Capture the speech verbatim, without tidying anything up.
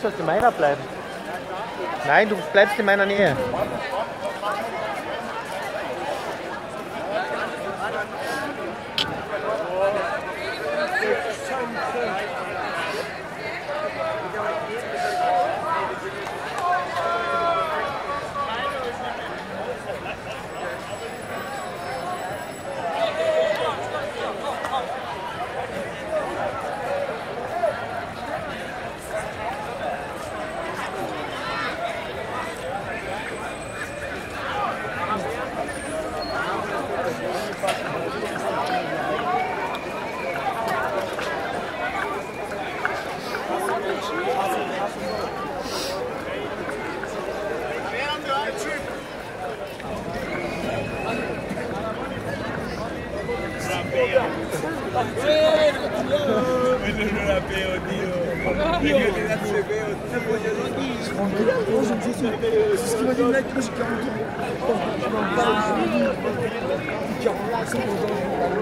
sollst in meiner bleiben. Nein, du bleibst in meiner Nähe. Quello non l'avevo, Dio. Io che cazzo è vero? C'est ce qu'il m'a dit le mec, moi j'ai quarante ans.